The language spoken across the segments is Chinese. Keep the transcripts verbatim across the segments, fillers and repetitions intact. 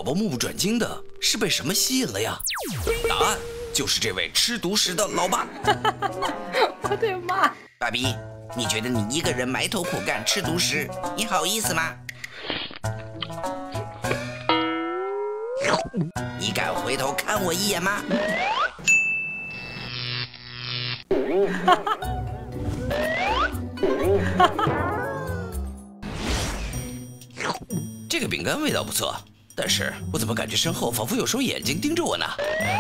宝目不转睛的，是被什么吸引了呀？答案就是这位吃独食的老爸。 我的妈！ 爸比，你觉得你一个人埋头苦干吃独食，你好意思吗？你敢回头看我一眼吗？这个饼干味道不错，但是我怎么感觉身后仿佛有双眼睛盯着我呢？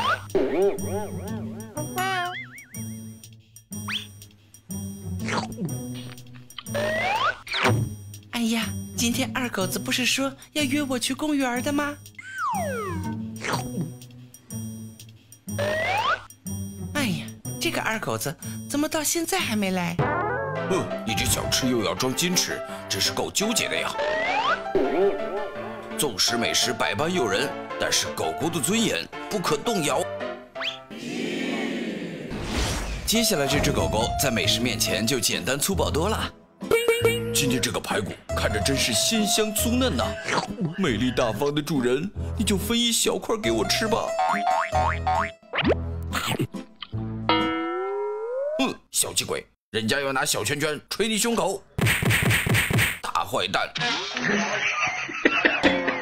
哎呀，今天二狗子不是说要约我去公园的吗？哎呀，这个二狗子怎么到现在还没来？嗯，一直想吃又要装矜持，真是够纠结的呀。纵使美食百般诱人，但是狗狗的尊严不可动摇。接下来这只狗狗在美食面前就简单粗暴多了。今天这个排骨看着真是鲜香酥嫩呐、啊，美丽大方的主人，你就分一小块给我吃吧。嗯，小气鬼，人家要拿小拳拳捶你胸口，大坏蛋。